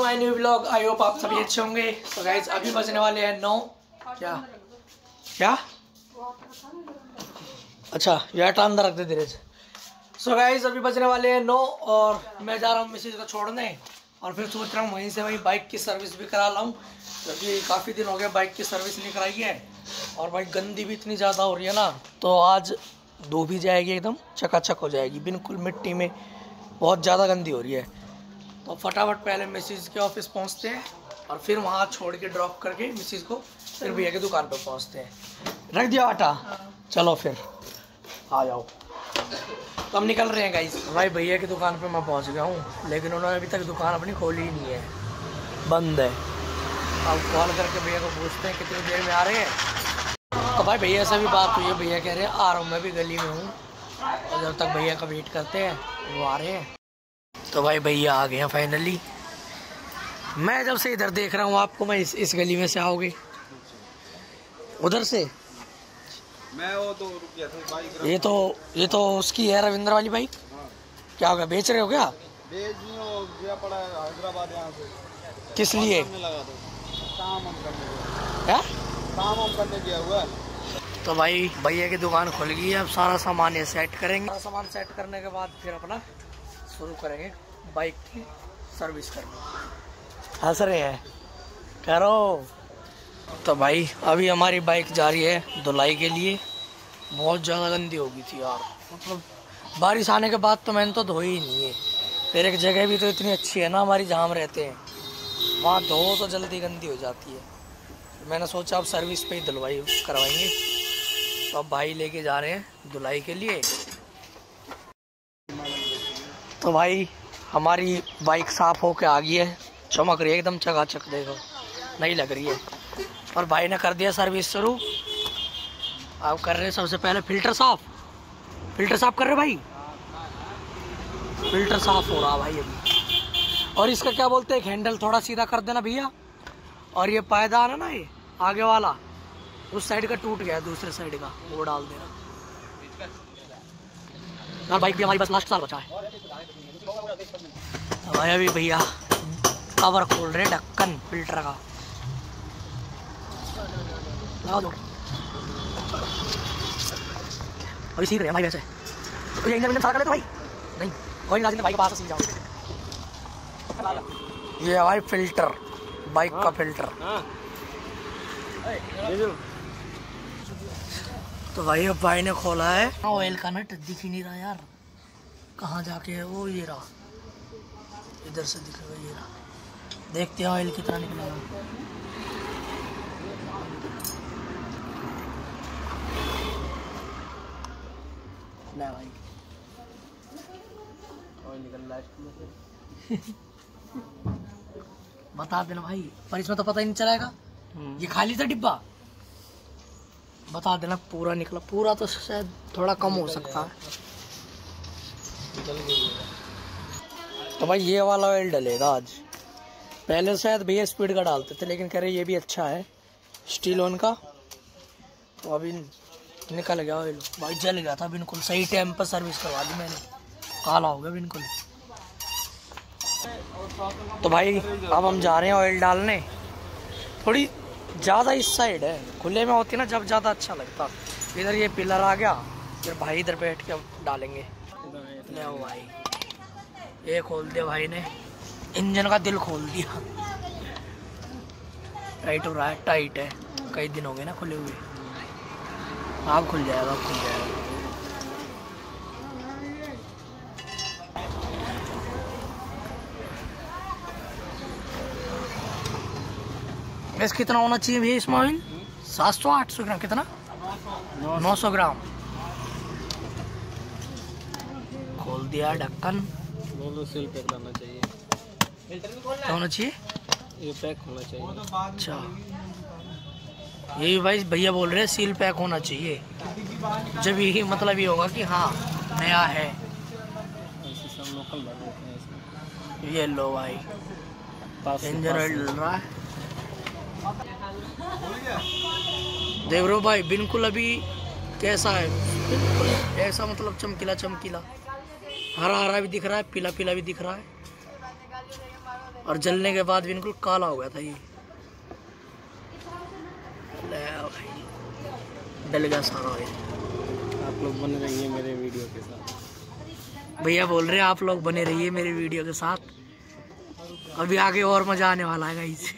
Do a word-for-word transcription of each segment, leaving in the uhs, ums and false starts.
My new vlog. I hope आप सभी अच्छे होंगे। तो गाइस अभी बजने वाले हैं नौ। क्या क्या अच्छा यार टाइम अंदर रख दे धीरे से। सो गाइस अभी बजने वाले हैं नौ और मैं जा रहा हूँ मिसेज को छोड़ने और फिर सोच रहा हूँ वहीं से वहीं बाइक की सर्विस भी करा लाऊं, क्योंकि काफ़ी दिन हो गया बाइक की सर्विस नहीं कराई है और बाइक गंदी भी इतनी ज़्यादा हो रही है ना, तो आज धो भी जाएगी, एकदम चकाचक हो जाएगी, बिल्कुल मिट्टी में बहुत ज़्यादा गंदी हो रही है। तो फटाफट पहले मिसेज के ऑफिस पहुंचते हैं और फिर वहां छोड़ के ड्रॉप करके मिसेज को फिर भैया की दुकान पर पहुंचते हैं। रख दिया आटा, चलो फिर आ जाओ। तो हम निकल रहे हैं गाइस। भाई भैया की दुकान पे मैं पहुंच गया हूँ, लेकिन उन्होंने अभी तक दुकान अपनी खोली ही नहीं है, बंद है। अब कॉल करके भैया को पूछते हैं कितनी देर में आ रहे हैं। तो भाई भैया से भी बात हुई है, भैया कह रहे हैं आ रहा हूँ, मैं भी गली में हूँ और जब तक भैया का वेट करते हैं वो आ रहे हैं। तो भाई भैया आ गए हैं फाइनली। मैं जब से इधर देख रहा हूँ आपको, मैं इस, इस गली में से आओगे उधर से। मैं वो तो रुक गया था बाइक। ये तो ये तो उसकी है रविंद्र वाली बाइक। हाँ। क्या हो गया, बेच रहे हो क्या? बेच नहीं हो गया, पड़ा है हैदराबाद यहाँ से। किस लिए? लगा दो काम हम करने क्या काम हम करने गया हुआ। तो भाई भैया की दुकान खुल गई है, अब सारा सामान ये सेट करेंगे। सारा सामान सेट करने के बाद फिर अपना शुरू करेंगे बाइक की सर्विस करनी। हंस रहे हैं, करो। तो भाई अभी हमारी बाइक जा रही है धुलाई के लिए। बहुत ज़्यादा गंदी हो गई थी यार, मतलब बारिश आने के बाद तो मैंने तो धोई ही नहीं है। फिर एक जगह भी तो इतनी अच्छी है ना हमारी जहाँ हम रहते हैं, वहाँ धो तो जल्दी गंदी हो जाती है। मैंने सोचा अब सर्विस पे ही धुलवाई करवाएंगे। तो अब भाई लेके जा रहे हैं धुलाई के लिए। तो भाई हमारी बाइक साफ होके आ गई है, चमक रही है एकदम चकाचक, देखो नहीं लग रही है। और भाई ने कर दिया सर्विस शुरू। अब कर रहे हैं सबसे पहले फिल्टर साफ। फिल्टर साफ कर रहे भाई, फिल्टर साफ हो रहा भाई अभी। और इसका क्या बोलते हैं, हैंडल थोड़ा सीधा कर देना भैया। और ये पायदान है ना, ये आगे वाला उस साइड का टूट गया, दूसरे साइड का वो डाल देना यार। बाइक भी हमारी बस लास्ट साल बचा है। तो भाई अभी भैया कवर खोल रहे, ढक्कन फिल्टर का लगा दो। अभी सीख रहे हैं भाई वैसे। तो ये इंजन इंजन सारा कर लेते भाई। नहीं कोई नहीं, भाई के पास सीख जाओ। ये है भाई फिल्टर, बाइक का फिल्टर। तो भाई अब भाई ने खोला है। ऑयल का नट दिख ही नहीं रहा यार, कहाँ जाके है वो। ये रहा, इधर से दिख रहा है, ये रहा। देखते हैं ऑयल कितना निकला है। ले भाई ऑयल निकल रहा है। बता देना भाई, पर इसमें तो पता ही नहीं चलेगा। ये खाली था डिब्बा, बता देना पूरा निकला। पूरा तो शायद थोड़ा कम हो सकता है। तो भाई ये वाला ऑयल डलेगा आज। पहले शायद भैया स्पीड का डालते थे, लेकिन कह रहे ये भी अच्छा है स्टील ऑन का। तो अभी निकल गया ऑयल भाई, जल गया था बिल्कुल। सही टाइम पर सर्विस करवा दी मैंने, काला हो गया बिल्कुल। तो भाई अब हम जा रहे हैं ऑयल डालने। थोड़ी ज़्यादा इस साइड है, खुले में होती ना जब ज़्यादा अच्छा लगता। इधर ये पिलर आ गया, फिर भाई इधर बैठ के डालेंगे। ले भाई ये खोल दिया भाई ने, इंजन का दिल खोल दिया। टाइट हो रहा है, टाइट है, कई दिन हो गए ना खुले हुए। आप खुल जाएगा, खुल जाएगा। गैस कितना होना चाहिए भैया इसमें ऑयल? सात सौ आठ सौ ग्राम कितना? नौ सौ ग्राम। खोल दिया ढक्कन। सील पैक करना चाहिए। क्या होना चाहिए? ये पैक होना चाहिए। अच्छा यही भाई भैया बोल रहे हैं सील पैक होना चाहिए, जब यही मतलब ये होगा कि हाँ नया है। सब लोकल भर देते हैं इसमें। ये लो भाई इंजन ऑयल डल रहा है। देख रहे हो भाई बिल्कुल अभी कैसा है, बिल्कुल ऐसा मतलब चमकीला चमकीला, हरा हरा भी दिख रहा है, पीला पीला भी दिख रहा है। और जलने के बाद बिल्कुल काला हो गया था ये। ले भाई, डल गया सारा ये। आप लोग बने रहिए मेरे वीडियो के साथ। भैया बोल रहे हैं आप लोग बने रहिए मेरे वीडियो के साथ, अभी आगे और मजा आने वाला है गाइस।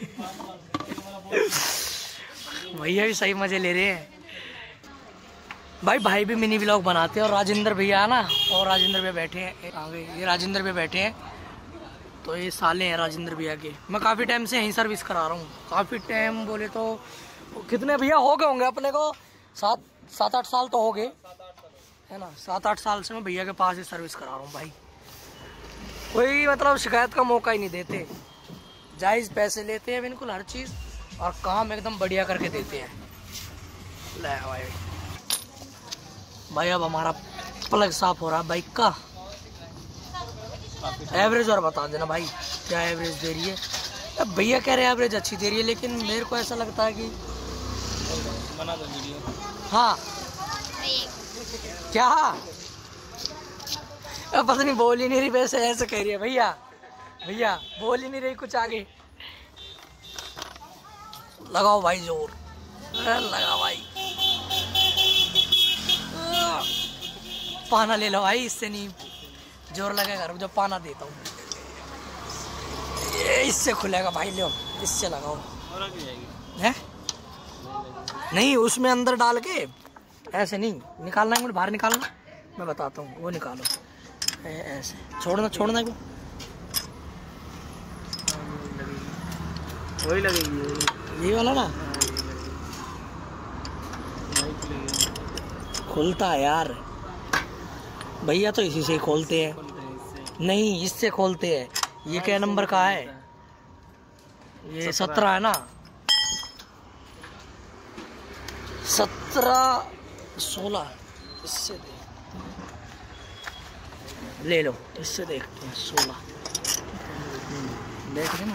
भैया भी सही मजे ले रहे हैं भाई। भाई भी मिनी व्लॉग बनाते हैं। और राजेंद्र भैया ना, और राजेंद्र भैया बैठे हैं आगे, ये राजेंद्र भैया बैठे हैं, तो ये साले हैं राजेंद्र भैया के। मैं काफ़ी टाइम से यहीं सर्विस करा रहा हूँ। काफ़ी टाइम बोले तो कितने भैया हो गए होंगे अपने को, सात सात आठ साल तो हो गए है ना। सात आठ साल से मैं भैया के पास ही सर्विस करा रहा हूँ भाई। कोई मतलब शिकायत का मौका ही नहीं देते, जायज़ पैसे लेते हैं बिल्कुल हर चीज़, और काम एकदम बढ़िया करके देते हैं। ले भाई भाई अब हमारा प्लग साफ हो रहा है बाइक का। एवरेज और बता देना भाई क्या एवरेज दे रही है। अब भैया कह रहे हैं एवरेज अच्छी दे रही है, लेकिन मेरे को ऐसा लगता है कि बना दो वीडियो। हाँ क्या अब पता नहीं बोल ही नहीं रही, वैसे ऐसे कह रही है भैया। भैया बोल ही नहीं रही कुछ आगे। लगाओ भाई जोर, लगा भाई। पाना ले लो भाई, इससे नहीं जोर लगेगा। रुक, जब पाना देता हूँ ये इससे खुलेगा भाई। लो इससे लगाओ। है नहीं, उसमें अंदर डाल के ऐसे नहीं निकालना है, मुझे बाहर निकालना, मैं बताता हूँ। वो निकालो ऐसे, छोड़ना छोड़ना है वही लगेगी ये वाला ना। खुलता है यार भैया, तो इसी से खोलते हैं। नहीं इससे खोलते हैं। ये क्या नंबर का है? ये सत्रह है ना, सत्रह सोलह। इससे दे, ले लो इससे देखते हैं। सोलह देख रहे ना।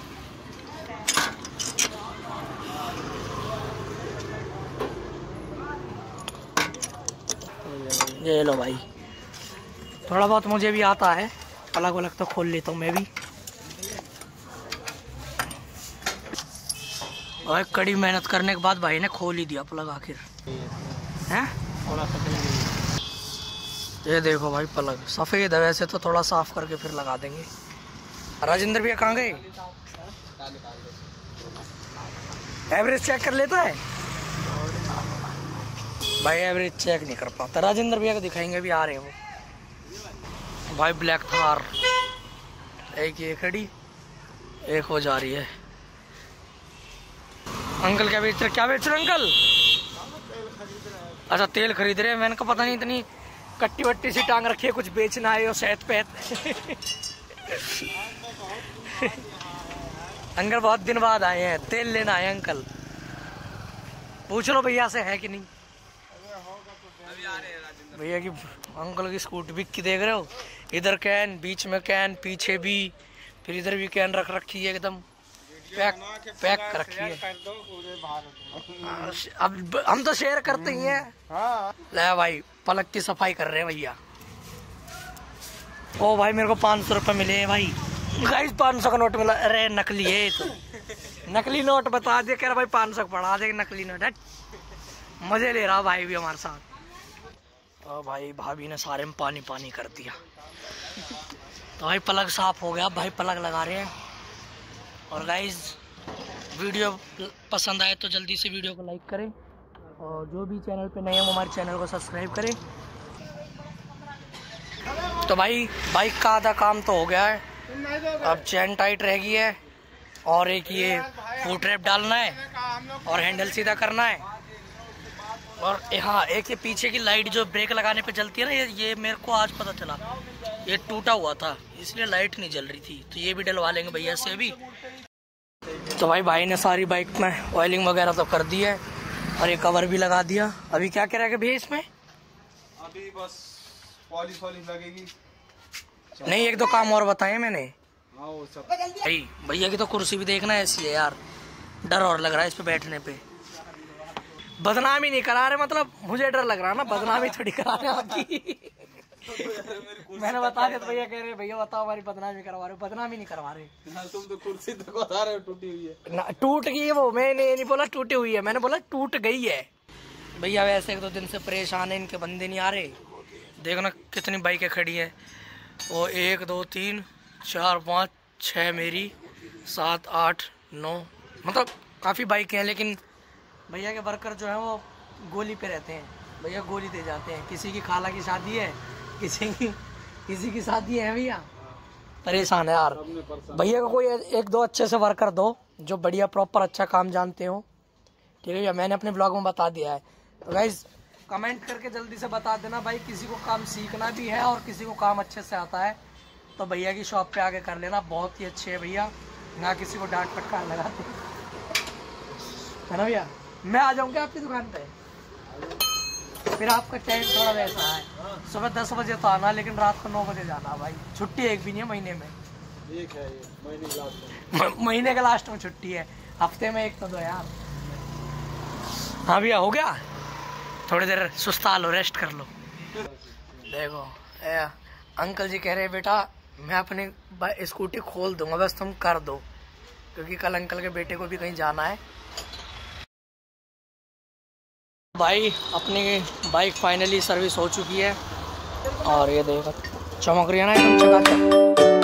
ये लो भाई, थोड़ा बहुत मुझे भी आता है, अलग अलग तो खोल लेता हूँ मैं भी। और कड़ी मेहनत करने के बाद भाई ने खोल ही दिया प्लग आखिर। हैं ये देखो भाई, प्लग सफ़ेद है वैसे तो, थोड़ा साफ करके फिर लगा देंगे। राजेंद्र भैया कहाँ गए? एवरेज चेक कर लेता है भाई, एवरेज चेक नहीं कर पाता। राजेंद्र भैया को दिखाएंगे, भी आ रहे हैं वो भाई। ब्लैक थार, एक ये खड़ी, एक हो जा रही है। अंकल क्या बेच रहे? क्या बेच रहे अंकल? अच्छा तेल खरीद रहे हैं। मैंने कहा पता नहीं इतनी कट्टी वट्टी सी टांग रखी है, कुछ बेचना है और सेहत पेत। अंकल बहुत दिन बाद आए हैं, तेल लेना है अंकल। पूछ लो भैया से है कि नहीं। भैया की अंकल की स्कूटी बिक्की देख रहे हो, इधर कैन, बीच में कैन, पीछे भी, फिर इधर भी कैन रख रखी है, एकदम पैक पैक कर रखी है। अब हम तो शेयर करते ही हैं। ले भाई पलक की सफाई कर रहे हैं भैया। ओ भाई मेरे को पाँच सौ रुपये मिले हैं भाई। गाइस पाँच सौ का नोट मिला। अरे नकली है तो, नकली नोट बता दे, कह रहा भाई पाँच सौ पढ़ा दे नकली नोट। मजे ले रहा भाई भी हमारे साथ। तो भाई भाभी ने सारे में पानी पानी कर दिया, तो भाई पलक साफ हो गया। भाई पलक लगा रहे हैं। और गाइज वीडियो पसंद आए तो जल्दी से वीडियो को लाइक करें, और जो भी चैनल पे नए हैं वो हमारे चैनल को सब्सक्राइब करें। तो भाई बाइक का आधा काम तो हो गया है, अब चैन टाइट रह गई है, और एक ये फुट रैप डालना है, और हैंडल सीधा करना है। और हाँ, एक ये पीछे की लाइट जो ब्रेक लगाने पे जलती है ना, ये ये मेरे को आज पता चला, ये टूटा हुआ था इसलिए लाइट नहीं जल रही थी, तो ये भी डलवा लेंगे भैया से अभी। तो भाई भाई ने सारी बाइक में ऑयलिंग वगैरह तो कर दी है, और ये कवर भी लगा दिया। अभी क्या कह रहा है भैया इसमें? अभी बस पॉलिश वॉलिश लगेगी। नहीं एक दो काम और बताए मैंने। हाँ वो सब। भाई भैया की तो कुर्सी भी देखना ऐसी है यार, डर और लग रहा है इस पे बैठने पे। बदनामी नहीं करा रहे, मतलब मुझे डर लग रहा है ना, बदनामी थोड़ी करा रहे आपकी। मैंने बता दिया तो भैया कह रहे भैया बताओ हमारी बदनामी करवा रहे हो। बदनामी नहीं करवा रहे, तुम तो कुर्सी तक बता रहे हो टूटी हुई है। ना टूट गई है वो, मैंने नहीं बोला टूटी हुई है, मैंने बोला टूट गई है। भैया वैसे एक दो दिन से परेशान है, इनके बंदे नहीं आ रहे। देखो ना कितनी बाइकें खड़ी है, वो एक दो तीन चार पाँच छः मेरी, सात आठ नौ, मतलब काफ़ी बाइकें हैं। लेकिन भैया के वर्कर जो है वो गोली पे रहते हैं, भैया गोली दे जाते हैं। किसी की खाला की शादी है, किसी की किसी की शादी है भैया, परेशान है यार। भैया को कोई एक दो अच्छे से वर्कर दो जो बढ़िया प्रॉपर अच्छा काम जानते हो, ठीक है भैया। मैंने अपने ब्लॉग में बता दिया है, तो गाइस कमेंट करके जल्दी से बता देना भाई। किसी को काम सीखना भी है और किसी को काम अच्छे से आता है तो भैया की शॉप पे आके कर लेना, बहुत ही अच्छे है भैया, ना किसी को डांट फटकार लगाते है ना भैया। मैं आ जाऊँगा आपकी दुकान पे, फिर आपका टाइम थोड़ा वैसा है, सुबह दस बजे तो आना, लेकिन रात को नौ बजे जाना भाई। छुट्टी एक भी नहीं है महीने में, एक है ये महीने के लास्ट में, महीने के लास्ट में छुट्टी है, हफ्ते में एक तो दो यार। हाँ भैया हो गया, थोड़ी देर सुस्ता लो, रेस्ट कर लो। देखो ए, अंकल जी कह रहे बेटा मैं अपनी स्कूटी खोल दूंगा, बस तुम कर दो, क्योंकि कल अंकल के बेटे को भी कहीं जाना है। भाई अपनी बाइक फाइनली सर्विस हो चुकी है और ये देखो चमक रही है ना एकदम चकाचक।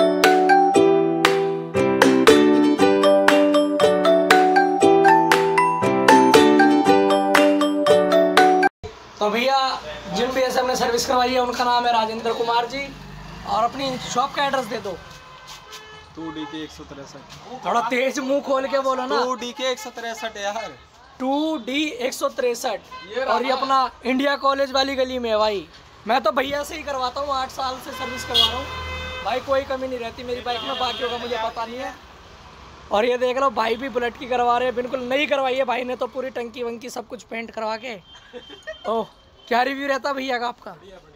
तो भैया जिन भैया से हमने सर्विस करवाई है उनका नाम है राजेंद्र कुमार जी, और अपनी शॉप का एड्रेस दे दो। टू डी के एक सौ तिरसठ। थोड़ा तेज मुंह खोल के बोलो ना। टू डी के एक सौ तिरसठ यार, टू डी एक सौ तिरसठ, और ये अपना इंडिया कॉलेज वाली गली में है भाई। मैं तो भैया से ही करवाता हूँ, आठ साल से सर्विस करवा रहा हूँ भाई, कोई कमी नहीं रहती मेरी बाइक में, बाकियों का मुझे पता नहीं है। और ये देख लो भाई भी बुलेट की करवा रहे हैं, बिल्कुल नई करवाई है भाई ने तो, पूरी टंकी वंकी सब कुछ पेंट करवा के। ओह क्या रिव्यू रहता भैया का आपका?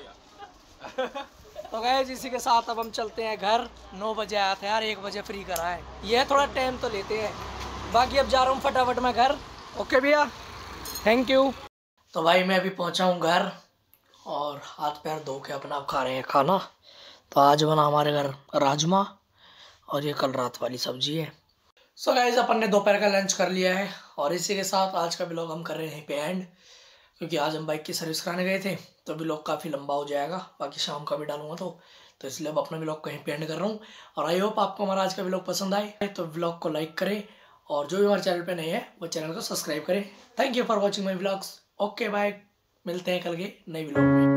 तो गाइस इसी के साथ अब हम चलते हैं घर। नौ बजे आया था यार, एक बजे फ्री करा है, ये थोड़ा टाइम तो लेते हैं। बाकी अब जा रहा हूँ फटाफट मैं घर। ओके भैया, थैंक यू। तो भाई मैं अभी पहुँचा हूँ घर और हाथ पैर धो के अपना खा रहे हैं खाना। तो आज बना हमारे घर राजमा और ये कल रात वाली सब्जी है। सो गाइस अपन ने दोपहर का लंच कर लिया है और इसी के साथ आज का ब्लॉग हम कर रहे हैं पे एंड, क्योंकि आज हम बाइक की सर्विस कराने गए थे तो ब्लॉग काफ़ी लंबा हो जाएगा, बाकी शाम का भी डालूंगा तो तो इसलिए अब अपना ब्लॉग कहीं पे एंड कर रहा हूँ। और आई होप आपको हमारा आज का ब्लॉग पसंद आए, तो ब्लॉग को लाइक करें और जो भी हमारे चैनल पे नए हैं वो चैनल को सब्सक्राइब करें। Thank you for watching my blogs. Okay bye, मिलते हैं कल के नए ब्लॉग में।